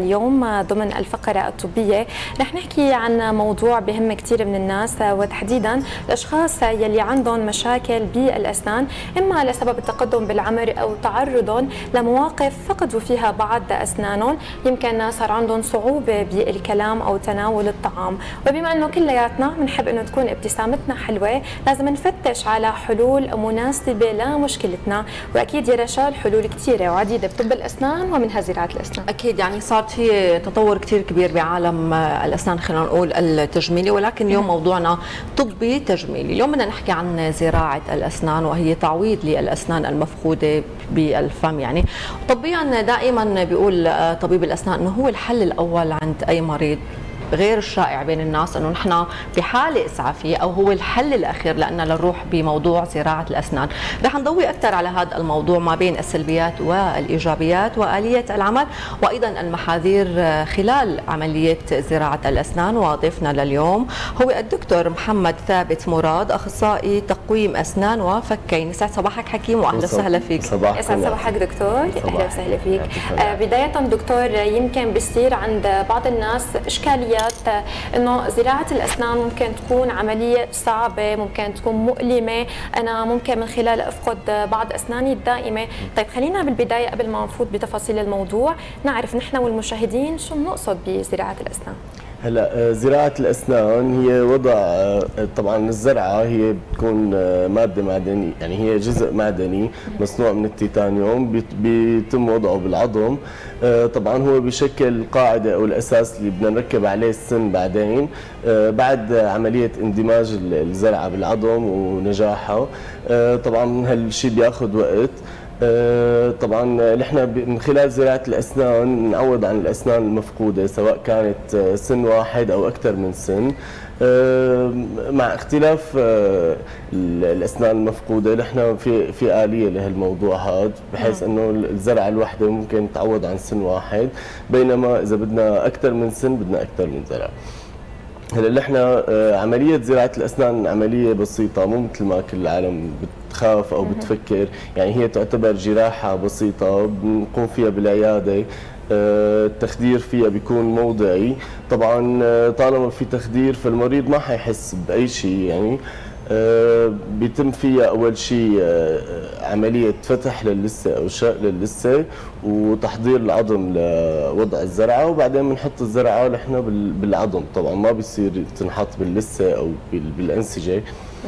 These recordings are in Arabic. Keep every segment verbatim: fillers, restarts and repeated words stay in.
اليوم ضمن الفقرة الطبية رح نحكي عن موضوع بهم كثير من الناس، وتحديدا الأشخاص يلي عندهم مشاكل بالأسنان، إما لسبب التقدم بالعمر أو تعرضهم لمواقف فقدوا فيها بعض أسنانهم، يمكن صار عندهم صعوبة بالكلام أو تناول الطعام. وبما أنه كلياتنا بنحب أنه تكون ابتسامتنا حلوة، لازم نفتش على حلول مناسبة لمشكلتنا، وأكيد يا رشا حلول كثيرة وعديدة بطب الأسنان ومنها زراعة الأسنان. أكيد يعني صارت في تطور كثير كبير بعالم الأسنان، خلينا نقول التجميلي، ولكن اليوم موضوعنا طبي تجميلي. اليوم بدنا نحكي عن زراعة الأسنان، وهي تعويض للأسنان المفقودة بالفم. يعني طبيا دائما بيقول طبيب الأسنان أنه هو الحل الأول عند أي مريض، غير الشائع بين الناس انه نحن بحاله اسعافيه او هو الحل الاخير لنا لنروح بموضوع زراعه الاسنان. رح نضوي اكثر على هذا الموضوع ما بين السلبيات والايجابيات واليه العمل وايضا المحاذير خلال عمليه زراعه الاسنان. وضيفنا لليوم هو الدكتور محمد ثابت مراد، اخصائي تقويم اسنان وفكين. يسعد صباحك حكيم واهلا وسهلا فيك. يسعد صباحك دكتور، اهلا وسهلا فيك. آه بدايه دكتور، يمكن بيصير عند بعض الناس اشكاليات انه زراعه الاسنان ممكن تكون عمليه صعبه، ممكن تكون مؤلمه، انا ممكن من خلالها افقد بعض اسناني الدائمه. طيب خلينا بالبدايه قبل ما نفوت بتفاصيل الموضوع نعرف نحن والمشاهدين شو بنقصد بزراعه الاسنان. هلا زراعة الأسنان هي وضع، طبعا الزرعة هي بتكون مادة معدنية، يعني هي جزء معدني مصنوع من التيتانيوم بيتم وضعه بالعظم. طبعا هو بشكل القاعدة أو الأساس اللي بدنا نركب عليه السن بعدين بعد عملية اندماج الزرعة بالعظم ونجاحها. طبعا هالشيء بياخذ وقت. طبعا نحن من خلال زراعه الاسنان نعوض عن الاسنان المفقوده، سواء كانت سن واحد او اكثر من سن. مع اختلاف الاسنان المفقوده نحن في في اليه لهالموضوع هذا، بحيث انه الزرعه الواحده ممكن تعوض عن سن واحد، بينما اذا بدنا اكثر من سن بدنا اكثر من زرع. هلا نحن عمليه زراعه الاسنان عمليه بسيطه، مو مثل ما كل العالم بتخاف او بتفكر، يعني هي تعتبر جراحه بسيطه بنقوم فيها بالعياده. التخدير فيها بيكون موضعي، طبعا طالما في تخدير فالمريض ما حيحس باي شيء. يعني بيتم فيها اول شيء عمليه فتح للثه او شق للثه وتحضير العظم لوضع الزرعه، وبعدين بنحط الزرعه نحن بالعظم. طبعا ما بيصير تنحط باللثه او بالانسجه.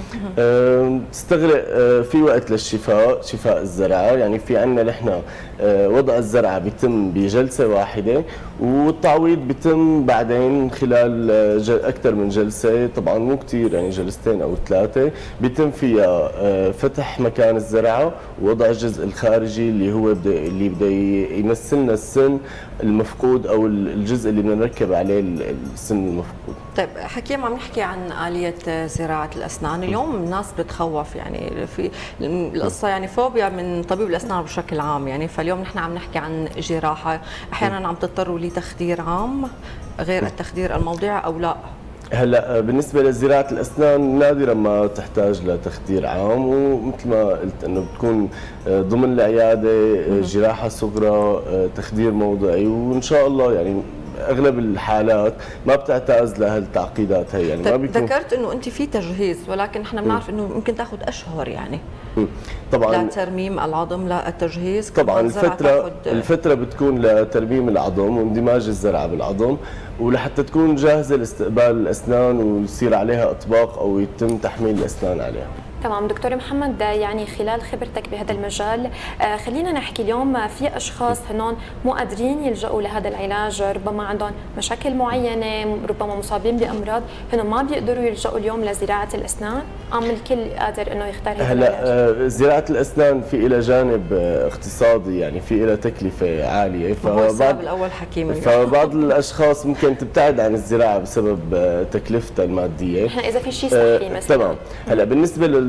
تستغرق في وقت للشفاء، شفاء الزرعه. يعني في عندنا نحن وضع الزرعه بيتم بجلسه واحده، والتعويض بيتم بعدين خلال اكثر من جلسه، طبعا مو كثير، يعني جلستين او ثلاثه، بيتم فيها فتح مكان الزرعه ووضع الجزء الخارجي اللي هو بدا اللي بده يمثلنا السن المفقود او الجزء اللي بدنا نركب عليه السن المفقود. طيب حكيم، عم نحكي عن آلية زراعة الأسنان. اليوم الناس بتخوف، يعني في القصة يعني فوبيا من طبيب الأسنان بشكل عام، يعني فاليوم نحن عم نحكي عن جراحة، أحيانا عم تضطروا لتخدير عام غير التخدير الموضعي أو لا؟ هلا بالنسبه لزراعه الاسنان نادرا ما تحتاج لتخدير عام، ومثل ما قلت انه بتكون ضمن العياده جراحه صغرى تخدير موضعي، وان شاء الله يعني اغلب الحالات ما بتعتاز لهالتعقيدات هي. يعني ما بيكون. ذكرت انه انت في تجهيز، ولكن نحن بنعرف انه ممكن تاخذ اشهر يعني طبعا لترميم العظم للتجهيز. طبعا الفتره الفتره بتكون لترميم العظم واندماج الزرعه بالعظم، ولحتى تكون جاهزه لاستقبال الاسنان ويصير عليها اطباق او يتم تحميل الاسنان عليها. تمام دكتور محمد، يعني خلال خبرتك بهذا المجال خلينا نحكي اليوم في اشخاص هنون مو قادرين يلجؤوا لهذا العلاج، ربما عندهم مشاكل معينه، ربما مصابين بامراض، هنون ما بيقدروا يلجؤوا اليوم لزراعه الاسنان، ام الكل قادر انه يختار هذا العلاج؟ هلا زراعه الاسنان في لها جانب اقتصادي، يعني في لها تكلفه عاليه، فبعض الاول حكيم فبعض الاشخاص ممكن تبتعد عن الزراعه بسبب تكلفتها الماديه. اذا في شيء صحي مثلا. تمام. هلا بالنسبه لل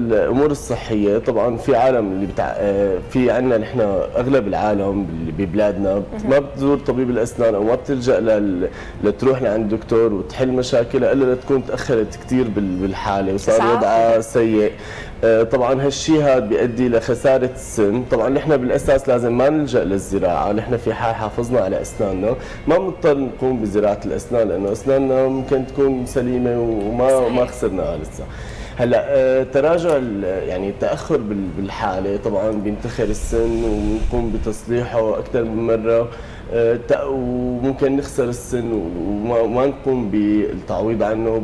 الامور الصحيه طبعا في عالم اللي بتاع في عندنا نحن اغلب العالم اللي ببلادنا ما بتزور طبيب الاسنان او ما بتلجا لل... لتروح لعند دكتور وتحل مشاكلها الا لتكون تاخرت كثير بالحاله وصار وضعها سيء. طبعا هالشيء هذا بيؤدي لخساره السن. طبعا نحن بالاساس لازم ما نلجا للزراعه، نحن في حال حافظنا على اسناننا ما بنضطر نقوم بزراعه الاسنان لانه اسناننا ممكن تكون سليمه وما ما خسرناها لسه. هلا تراجع يعني التاخر بالحاله طبعا بينتخر السن ونقوم بتصليحه اكثر من مره وممكن نخسر السن وما نقوم بالتعويض عنه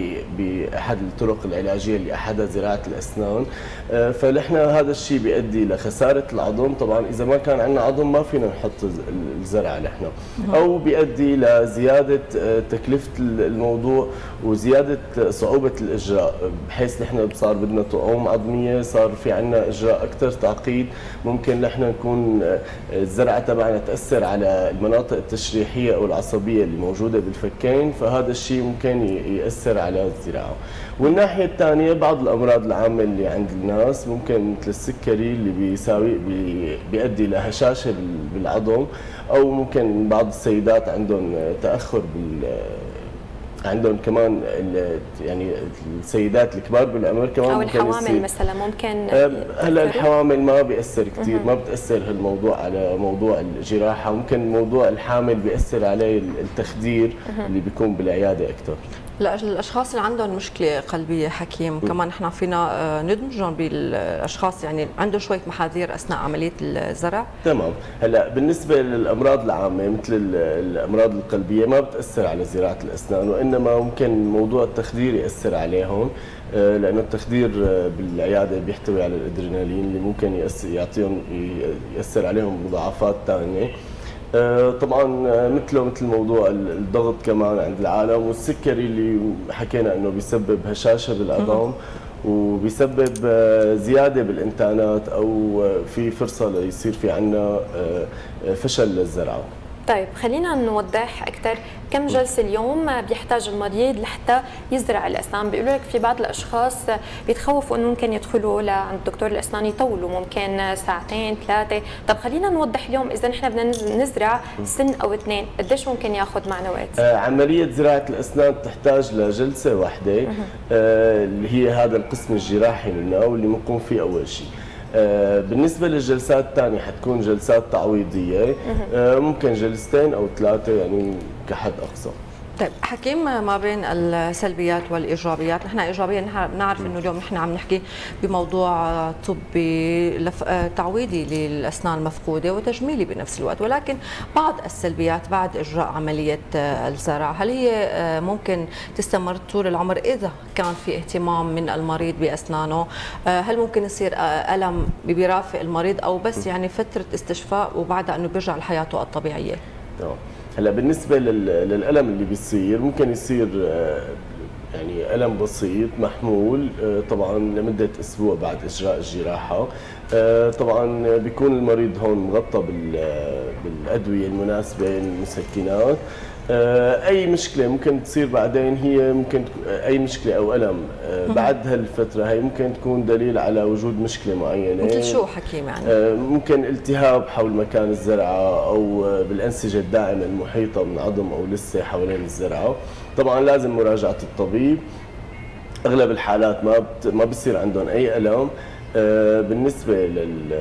باحد الطرق العلاجيه اللي احدها زراعه الاسنان. فنحن هذا الشيء بيؤدي لخساره العظم. طبعا اذا ما كان عندنا عظم ما فينا نحط الزرع نحن، او بيؤدي لزياده تكلفه الموضوع وزياده صعوبه الاجراء، بحيث نحن صار بدنا طعوم عظميه، صار في عندنا اجراء اكثر تعقيد، ممكن نحن نكون الزرعه تبعنا تاثر على المناطق التشريحيه او العصبيه اللي موجوده بالفكين، فهذا الشيء ممكن ياثر على الزراعه. والناحيه الثانيه بعض الامراض العامه اللي عند الناس ممكن مثل السكري اللي بيساوي بيؤدي لهشاشه بالعظم، او ممكن بعض السيدات عندهم تاخر بال عندهم كمان يعني السيدات الكبار بالعمر كمان او ممكن الحوامل مثلا ممكن. هلا الحوامل ما بيأثر كثير، ما بتأثر هالموضوع على موضوع الجراحه، ممكن موضوع الحامل بيأثر عليه التخدير اللي بيكون بالعياده اكثر. لا الاشخاص اللي عندهم مشكله قلبيه حكيم كمان احنا فينا ندمجهم بالاشخاص يعني عنده شويه محاذير اثناء عمليه الزرع. تمام. هلا بالنسبه للامراض العامه مثل الامراض القلبيه ما بتاثر على زراعه الاسنان، وانما ممكن موضوع التخدير ياثر عليهم، لانه التخدير بالعياده بيحتوي على الادرينالين اللي ممكن يأثر يعطيهم ياثر عليهم مضاعفات ثانيه. طبعا مثله مثل موضوع الضغط كمان عند العالم، والسكري اللي حكينا انه بيسبب هشاشه بالعظام وبيسبب زياده بالانتانات، او في فرصه ليصير في عندنا فشل للزرعه. طيب خلينا نوضح اكثر، كم جلسه اليوم بيحتاج المريض لحتى يزرع الاسنان؟ بيقولوا لك في بعض الاشخاص بيتخوفوا انه ممكن يدخلوا لعند دكتور الاسنان يطولوا ممكن ساعتين ثلاثه. طب خلينا نوضح اليوم اذا نحن بدنا نزرع سن او اثنين قديش ممكن ياخذ معنا وقت؟ آه عمليه زراعه الاسنان تحتاج لجلسه واحده آه اللي هي هذا القسم الجراحي منها واللي بنقوم فيه اول شيء. آه بالنسبه للجلسات الثانيه حتكون جلسات تعويضيه، آه ممكن جلستين او ثلاثه يعني كحد اقصى. طيب حكيم، ما بين السلبيات والايجابيات، نحن ايجابيا نحن بنعرف انه اليوم نحن عم نحكي بموضوع طبي لف... تعويضي للاسنان المفقوده وتجميلي بنفس الوقت، ولكن بعض السلبيات بعد اجراء عمليه الزرع، هل هي ممكن تستمر طول العمر اذا كان في اهتمام من المريض باسنانه؟ هل ممكن يصير الم بيرافق المريض او بس يعني فتره استشفاء وبعدها انه بيرجع لحياته الطبيعيه؟ تمام. هلا بالنسبه للالم اللي بيصير ممكن يصير يعني الم بسيط محمول طبعا لمده اسبوع بعد اجراء الجراحه. طبعا بيكون المريض هون مغطى بالادويه المناسبه المسكنات. اي مشكله ممكن تصير بعدين هي ممكن اي مشكله او الم بعد هالفتره هي ممكن تكون دليل على وجود مشكله معينه. مثل شو حكيم يعني؟ ممكن التهاب حول مكان الزرعه او بالانسجه الداعمه المحيطه من عظم او لثه حوالين الزرعه. طبعا لازم مراجعه الطبيب. اغلب الحالات ما بت... ما بصير عندهم اي الم. بالنسبه لل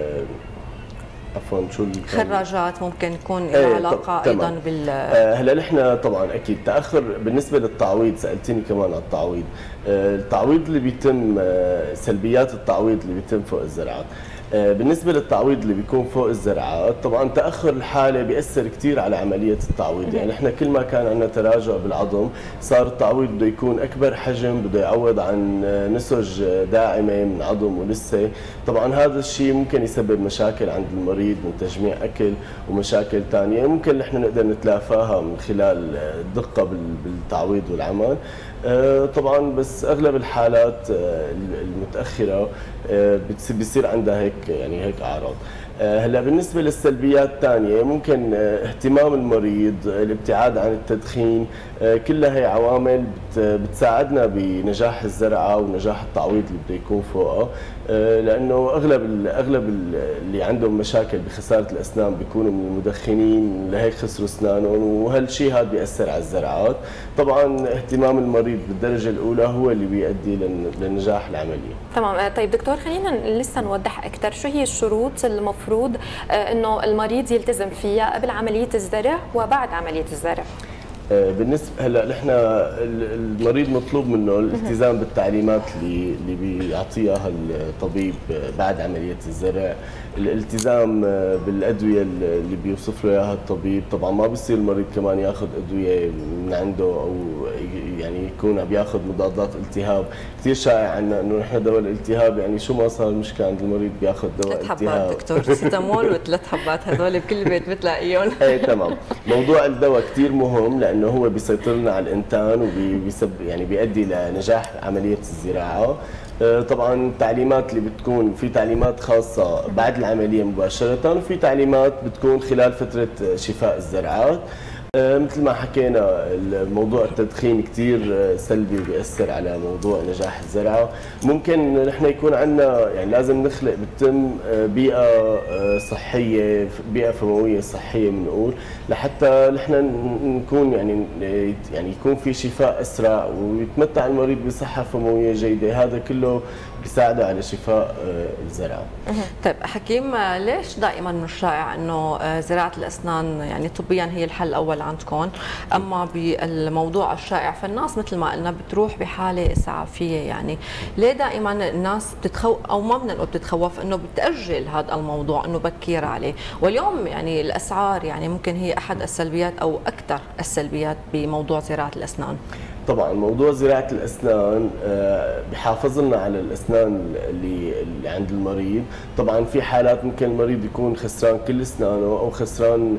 عفوا شو خراجات ممكن يكون لها علاقه ايه ايضا بال آه هلا نحن طبعا اكيد تاخر بالنسبه للتعويض. سالتني كمان عن التعويض. آه التعويض اللي بيتم آه سلبيات التعويض اللي بيتم فوق الزرعات. آه بالنسبه للتعويض اللي بيكون فوق الزرعات طبعا تاخر الحاله بياثر كثير على عمليه التعويض. يعني نحن كل ما كان عندنا تراجع بالعظم صار التعويض بده يكون اكبر حجم، بده يعوض عن نسج داعمه من عظم ولثه. طبعا هذا الشيء ممكن يسبب مشاكل عند المريض من تجميع اكل ومشاكل ثانيه ممكن نحن نقدر نتلافاها من خلال الدقه بالتعويض والعمل. طبعا بس اغلب الحالات المتاخره بيصير عندها هيك يعني هيك اعراض. هلا بالنسبه للسلبيات الثانيه ممكن اهتمام المريض، الابتعاد عن التدخين، كلها هي عوامل بتساعدنا بنجاح الزرعه ونجاح التعويض اللي بده يكون فوقها، لانه اغلب اغلب اللي عندهم مشاكل بخساره الاسنان بيكونوا من المدخنين، لهيك خسروا اسنانهم، وهالشيء هذا بياثر على الزرعات. طبعا اهتمام المريض بالدرجه الاولى هو اللي بيؤدي لنجاح العمليه. تمام. طيب دكتور، خلينا لسه نوضح اكثر شو هي الشروط المفروض انه المريض يلتزم فيها قبل عمليه الزرع وبعد عمليه الزرع. بالنسبه هلا نحن المريض مطلوب منه الالتزام بالتعليمات اللي اللي بيعطيها الطبيب بعد عمليه الزرع، الالتزام بالادويه اللي بيوصف له اياها الطبيب. طبعا ما بصير المريض كمان ياخذ ادويه من عنده او يعني يكون عم ياخذ مضادات التهاب. كثير شائع عندنا انه نحن دواء الالتهاب يعني شو ما صار المشكله عند المريض بياخذ دواء التهاب. ثلاث حبات دكتور سيتامول وثلاث حبات هذول بكل بيت بتلاقيهم. ايه تمام. موضوع الدواء كثير مهم لانه هو بيسيطر لنا على الانتان وبيسب يعني بيؤدي لنجاح عمليه الزراعه. طبعا التعليمات اللي بتكون في تعليمات خاصه بعد العمليه مباشره، وفي تعليمات بتكون خلال فتره شفاء الزرعات. مثل ما حكينا موضوع التدخين كثير سلبي بيأثر على موضوع نجاح الزرعه. ممكن نحن يكون عندنا يعني لازم نخلق بالتم بيئه صحيه، بيئه فمويه صحيه بنقول، لحتى نحن نكون يعني يعني يكون في شفاء اسرع ويتمتع المريض بصحه فمويه جيده. هذا كله بيساعده على شفاء الزرعه. طيب حكيم، ليش دائما من الشائع انه زراعه الاسنان يعني طبيا هي الحل الاول عندكم، اما بالموضوع الشائع فالناس مثل ما قلنا بتروح بحاله اسعافيه؟ يعني ليه دائما الناس بتتخوف او ما بدنا نقول بتتخوف انه بتاجل هذا الموضوع انه بكير عليه؟ واليوم يعني الاسعار يعني ممكن هي احد السلبيات او اكثر السلبيات بموضوع زراعه الاسنان. طبعا موضوع زراعه الاسنان بحافظ لنا على الاسنان اللي اللي عند المريض. طبعا في حالات ممكن المريض يكون خسران كل اسنانه او خسران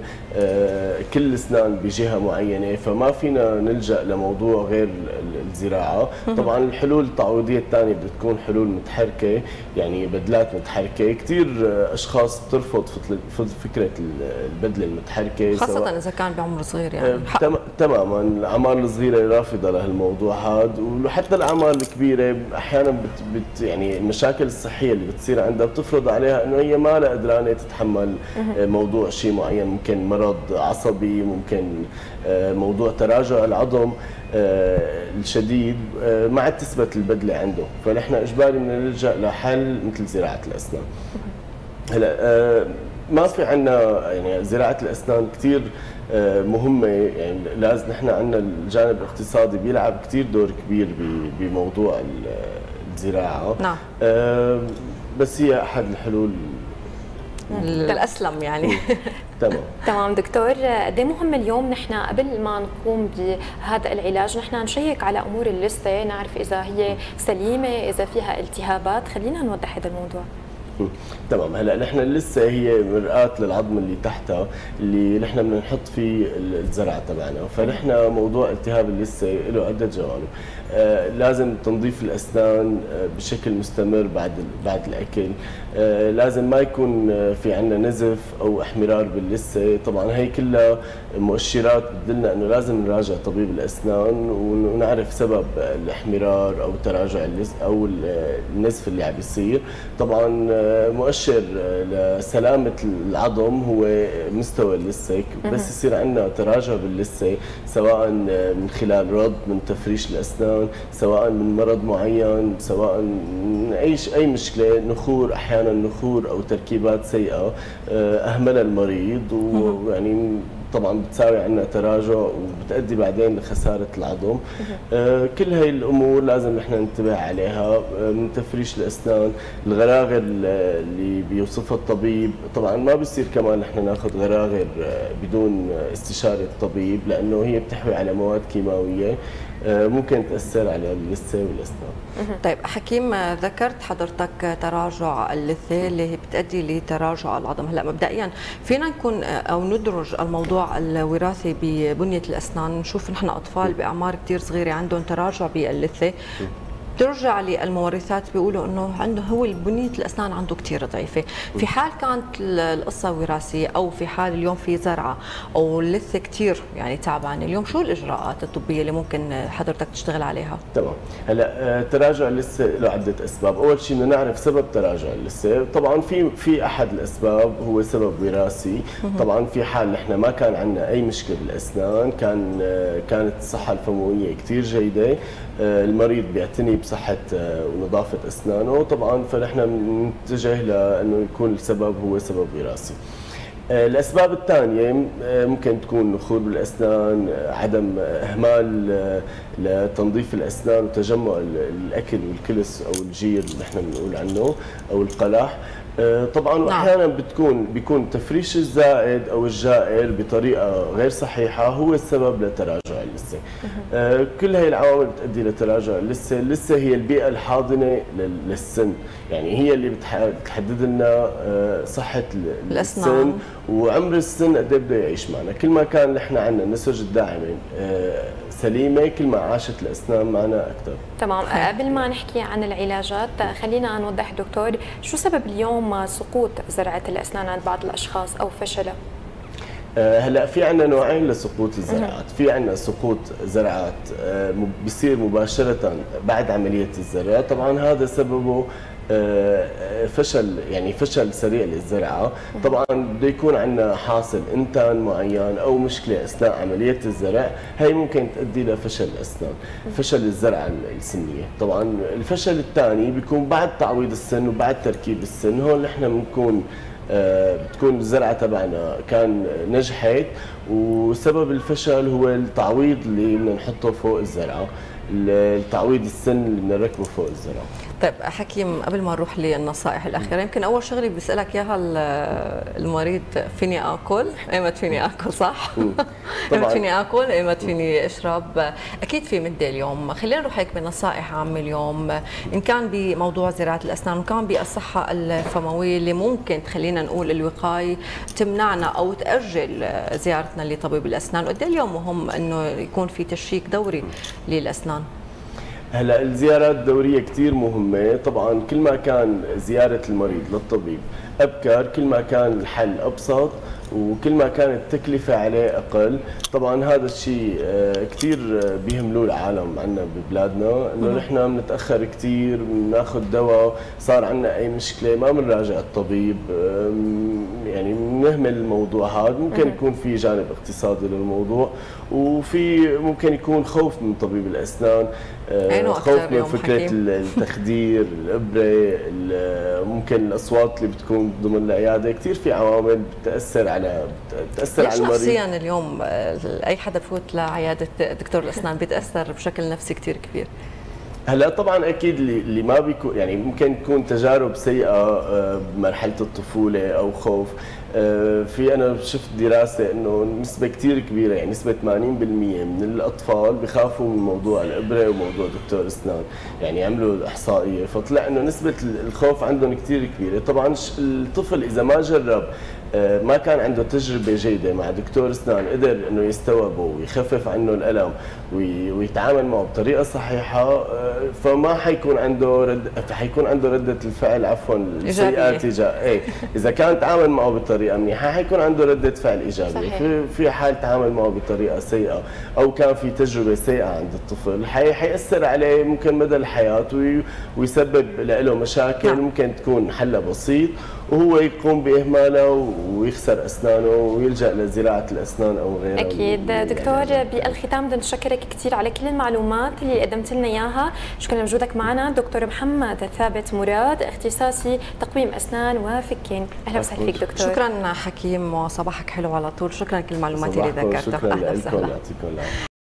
كل اسنان بجهه معينه، فما فينا نلجا لموضوع غير الزراعه. طبعا الحلول التعويضيه الثانيه بدها تكون حلول متحركه، يعني بدلات متحركه. كثير اشخاص بترفض فكره البدله المتحركه خاصه اذا كان بعمر صغير. يعني تماما الاعمار الصغيره رافضه لهالموضوع هذا، وحتى الاعمار الكبيره احيانا بت بت يعني المشاكل الصحيه اللي بتصير عندها بتفرض عليها انه هي ما لها قدرانه تتحمل موضوع شيء معين، ممكن مرض عصبي، ممكن موضوع تراجع العظم الشديد ما عاد تثبت البدله عنده، فنحن اجباري بدنا نلجا لحل مثل زراعه الاسنان. هلا ما في عندنا يعني زراعه الاسنان كثير مهمه، يعني لازم نحن عندنا الجانب الاقتصادي بيلعب كثير دور كبير بموضوع الزراعه. نعم. بس هي احد الحلول الاسلم يعني. تمام. تمام دكتور، قد ايه مهم اليوم نحن قبل ما نقوم بهذا العلاج نحن نشيك على امور اللثه، نعرف اذا هي سليمه، اذا فيها التهابات. خلينا نوضح هذا الموضوع. تمام. هلا نحن لسه هي مرآة للعظم اللي تحتها اللي نحن بدنا نحط فيه الزرع تبعنا، فنحن موضوع التهاب اللثه له عده جوانب. آه لازم تنظيف الاسنان آه بشكل مستمر بعد بعد الاكل. آه لازم ما يكون في عندنا نزف او احمرار باللثه. طبعا هي كلها مؤشرات بتدلنا انه لازم نراجع طبيب الاسنان ونعرف سبب الاحمرار او تراجع اللثه او النزف اللي عم بيصير. طبعا مؤشر لسلامة العظم هو مستوى اللثة. بس يصير عندنا تراجع باللثة سواء من خلال رض من تفريش الأسنان، سواء من مرض معين، سواء من أي أي مشكلة، نخور أحيانا نخور أو تركيبات سيئة أهملها المريض، ويعني طبعا بتساوي عندنا تراجع وبتؤدي بعدين لخساره العظم. آه كل هاي الامور لازم نحن ننتبه عليها، آه من تفريش الاسنان، الغراغر اللي بيوصفها الطبيب. طبعا ما بيصير كمان نحن ناخذ غراغر بدون استشاره الطبيب، لانه هي بتحوي على مواد كيماويه ممكن تاثر على اللثه والاسنان. طيب حكيم، ذكرت حضرتك تراجع اللثه اللي بتؤدي لتراجع العظم. هلا مبدئيا فينا نكون او ندرج الموضوع الوراثي ببنيه الاسنان، نشوف نحن اطفال باعمار كثير صغيره عندهم تراجع باللثه بترجع للمورثات بيقولوا انه عنده هو بنيه الاسنان عنده كثير ضعيفه، في حال كانت القصه وراثيه او في حال اليوم في زرعه او لثه كثير يعني تعبانه، اليوم شو الاجراءات الطبيه اللي ممكن حضرتك تشتغل عليها؟ تمام، هلا تراجع اللثه له عده اسباب، اول شيء بدنا نعرف سبب تراجع اللثه، طبعا في في احد الاسباب هو سبب وراثي، طبعا في حال نحن ما كان عندنا اي مشكله بالاسنان، كان كانت الصحه الفمويه كثير جيده، المريض بيعتني بصحه ونظافه اسنانه، طبعا فنحن بنتجه لانه يكون السبب هو سبب وراثي. الاسباب الثانيه ممكن تكون نخور بالاسنان، عدم اهمال لتنظيف الاسنان وتجمع الاكل والكلس او الجير اللي نحن بنقول عنه او القلح. طبعا واحيانا بتكون بيكون تفريش الزائد او الجائر بطريقه غير صحيحه هو السبب لتراجع اللثه. كل هي العوامل بتؤدي لتراجع اللثه، اللثه هي البيئه الحاضنه للسن، يعني هي اللي بتحدد لنا صحه السن وعمر السن قد ايه بده يعيش معنا، كل ما كان نحن عندنا النسج الداعمه سليمه كل ما عاشت الاسنان معنا اكثر. تمام، قبل ما نحكي عن العلاجات خلينا نوضح دكتور شو سبب اليوم سقوط زرعه الاسنان عند بعض الاشخاص او فشلها؟ هلا في عندنا نوعين لسقوط الزرعات، في عندنا سقوط زرعات بيصير مباشره بعد عمليه الزرع، طبعا هذا سببه فشل يعني فشل سريع للزرعه، طبعا بده يكون عندنا حاصل انتان معين او مشكله اثناء عمليه الزرع، هي ممكن تؤدي لفشل الاسنان، فشل الزرعه السنيه. طبعا الفشل الثاني بيكون بعد تعويض السن وبعد تركيب السن، هون نحن بنكون بتكون الزرعه تبعنا كان نجحت وسبب الفشل هو التعويض اللي بدنا نحطه فوق الزرعه، التعويض السن اللي بدنا نركبه فوق الزرعه. طيب حكيم، قبل ما نروح للنصائح الاخيره، يمكن اول شغله بيسالك اياها المريض، فيني اكل؟ ايمت فيني اكل صح؟ ايمت فيني اكل؟ ايمت فيني اشرب؟ اكيد في مده اليوم، خلينا نروح هيك بنصائح عامه اليوم، ان كان بموضوع زراعه الاسنان وكان بالصحه الفمويه اللي ممكن تخلينا نقول الوقايه تمنعنا او تاجل زيارتنا لطبيب الاسنان، وقد ايه اليوم مهم انه يكون في تشيك دوري للاسنان؟ هلا الزيارات الدوريه كثير مهمه، طبعا كل ما كان زياره المريض للطبيب ابكر كل ما كان الحل ابسط وكل ما كانت التكلفه عليه اقل، طبعا هذا الشيء كثير بيهملوه العالم عندنا ببلادنا، انه نحن بنتاخر كثير، بناخذ دواء، صار عندنا اي مشكله ما بنراجع الطبيب، يعني بنهمل الموضوع هذا، ممكن يكون في جانب اقتصادي للموضوع، وفي ممكن يكون خوف من طبيب الاسنان، خوف من فكره التخدير، الابره، ممكن الاصوات اللي بتكون ضمن العياده، كثير في عوامل بتاثر على بتاثر على المريض. شخصيا اليوم اي حدا بفوت لعياده دكتور الاسنان بيتاثر بشكل نفسي كثير كبير. هلا طبعا اكيد اللي اللي ما بيكون يعني ممكن تكون تجارب سيئه بمرحله الطفوله او خوف، في انا شفت دراسه انه نسبه كثير كبيره يعني نسبه ثمانين بالمئة من الاطفال بخافوا من موضوع الابره وموضوع دكتور اسنان، يعني عملوا احصائيه فطلع انه نسبه الخوف عندهم كثير كبيره، طبعا الطفل اذا ما جرب ما كان عنده تجربه جيده مع دكتور اسنان قدر انه يستوعبه ويخفف عنه الالم ويتعامل معه بطريقه صحيحه، فما حيكون عنده رد حيكون عنده رده الفعل عفوا السيئه تجاه ايه اذا كان تعامل معه بطريقه منيحه حيكون عنده رده فعل ايجابيه، في في حال تعامل معه بطريقه سيئه او كان في تجربه سيئه عند الطفل حي حيأثر عليه ممكن مدى الحياه ويسبب له مشاكل ممكن تكون حلها بسيط وهو يقوم باهمالها ويخسر اسنانه ويلجا لزراعه الاسنان او غيرها. اكيد دكتور، بالختام بدنا نشكرك كثير على كل المعلومات اللي قدمت لنا اياها، شكرا لوجودك معنا دكتور محمد ثابت مراد، اختصاصي تقويم اسنان وفكين. اهلا وسهلا فيك دكتور. شكرا حكيم وصباحك حلو على طول، شكرا لكل المعلومات اللي ذكرتها. اهلا وسهلا.